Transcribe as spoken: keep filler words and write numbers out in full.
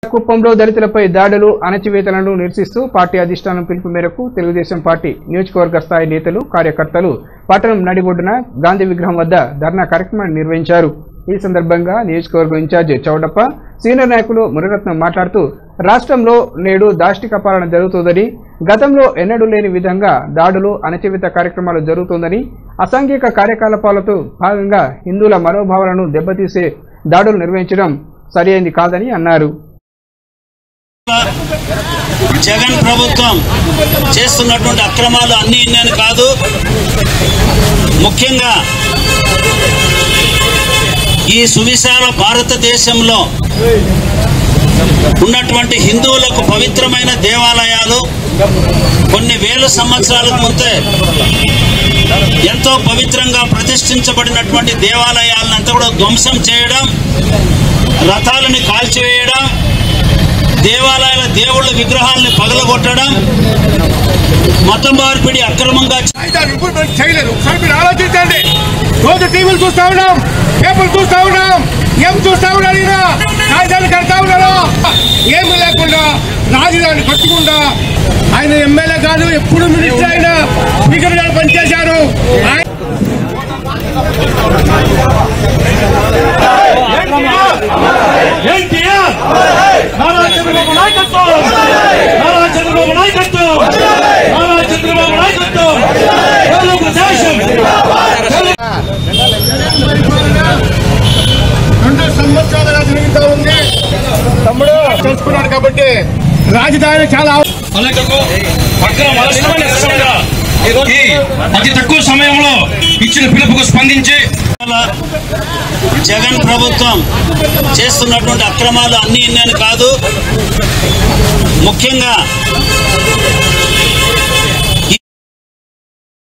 కుప్పంలో దళితులపై దాడులు అణచివేతలను నిరసిస్తూ పార్టీ అధిష్టానం పిలుపు మేరకు తెలుగుదేశం పార్టీ నియోజకవర్గ స్థాయి నేతలు కార్యకర్తలు పట్టణం నడిబొడ్డున గాంధీ విగ్రహం వద్ద ధర్నా కార్యక్రమాన్ని నిర్వహించారు। ఈ సందర్భంగా నియోజకవర్గం ఇన్ఛార్జ్ చౌడప్ప సీనియర్ నాయకులు మురరత్నం మాట్లాడుతూ రాష్ట్రంలో నేడు దాష్టిక పాలన జరుగుతోందని, గతంలో ఎన్నడూ లేని విధంగా దాడులు అణచివేత కార్యక్రమాలు జరుగుతోందని, అసాంఘిక కార్యకలాపాలతో భాగంగా హిందువుల మనోభావాలను దెబ్బతీసే దాడులు నిర్వహించడం సరైనది కాదని అన్నారు। జగన్ ప్రభుత్వం చేస్తున్నటువంటి అక్రమాలు అన్ని ఇన్నని కాదు, ముఖ్యంగా ఈ సువిశాల భారతదేశంలో ఉన్నటువంటి హిందువులకు పవిత్రమైన దేవాలయాలు కొన్ని వేల సంవత్సరాలకు ముందే ఎంతో పవిత్రంగా ప్రతిష్ఠించబడినటువంటి దేవాలయాలను కూడా ధ్వంసం చేయడం, రథాలను కాల్చివేయడం, దేవాలయాల దేవుళ్ళ విగ్రహాలను పగలగొట్టడం, మత మార్పిడి అక్రమంగా చేయలేదు। ఒకసారి మీరు ఆలోచించండి। రోజు టీవీలు చూస్తా ఉన్నాం, పేపర్లు చూస్తా ఉన్నాం, ఏం చూస్తా ఉన్నారు, ఈయన రాజధాని కడతా ఉన్నారు, ఏమి లేకుండా రాజధాని కట్టకుండా ఆయన ఎమ్మెల్యే కాదు, ఎప్పుడు మినిస్టర్ అయినా స్పీకర్ గారు పనిచేశారు। రెండు సంవత్సరాలుగా తిరుగుతూ ఉంది తమ్ముడు తెలుసుకున్నాడు కాబట్టి రాజధాని చాలా అతి తక్కువ సమయంలో ఇచ్చిన పిలుపుకు స్పందించి జగన్ ప్రభుత్వం చేస్తున్నటువంటి అక్రమాలు అన్ని ఇన్నని కాదు, ముఖ్యంగా